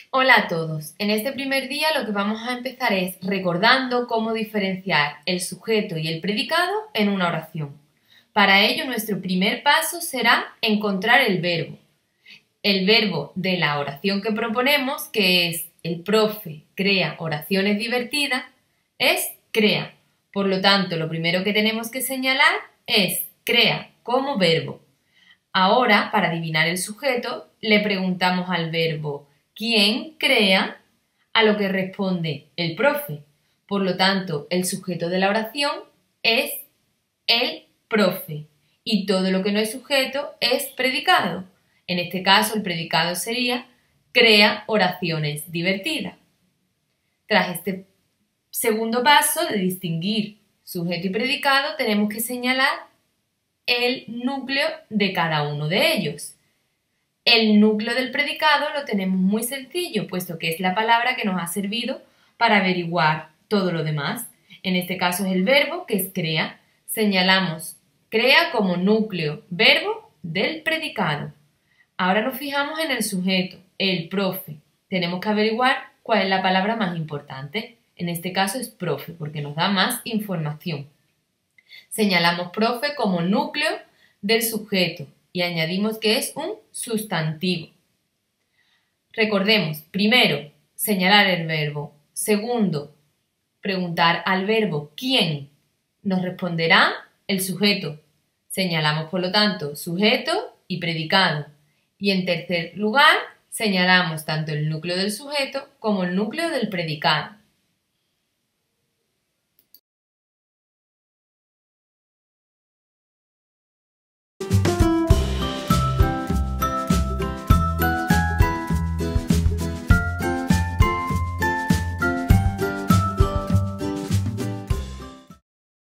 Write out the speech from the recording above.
Hola a todos. En este primer día lo que vamos a empezar es recordando cómo diferenciar el sujeto y el predicado en una oración. Para ello, nuestro primer paso será encontrar el verbo. El verbo de la oración que proponemos, que es el profe crea oraciones divertidas, es crea. Por lo tanto, lo primero que tenemos que señalar es crea como verbo. Ahora, para adivinar el sujeto, le preguntamos al verbo ¿quién crea? A lo que responde el profe. Por lo tanto, el sujeto de la oración es el profe y todo lo que no es sujeto es predicado. En este caso, el predicado sería crea oraciones divertidas. Tras este segundo paso de distinguir sujeto y predicado, tenemos que señalar el núcleo de cada uno de ellos. El núcleo del predicado lo tenemos muy sencillo, puesto que es la palabra que nos ha servido para averiguar todo lo demás. En este caso es el verbo, que es crea. Señalamos crea como núcleo verbo del predicado. Ahora nos fijamos en el sujeto, el profe. Tenemos que averiguar cuál es la palabra más importante. En este caso es profe, porque nos da más información. Señalamos profe como núcleo del sujeto y añadimos que es un sustantivo. Recordemos, primero, señalar el verbo. Segundo, preguntar al verbo ¿quién? Nos responderá el sujeto. Señalamos, por lo tanto, sujeto y predicado. Y en tercer lugar, señalamos tanto el núcleo del sujeto como el núcleo del predicado.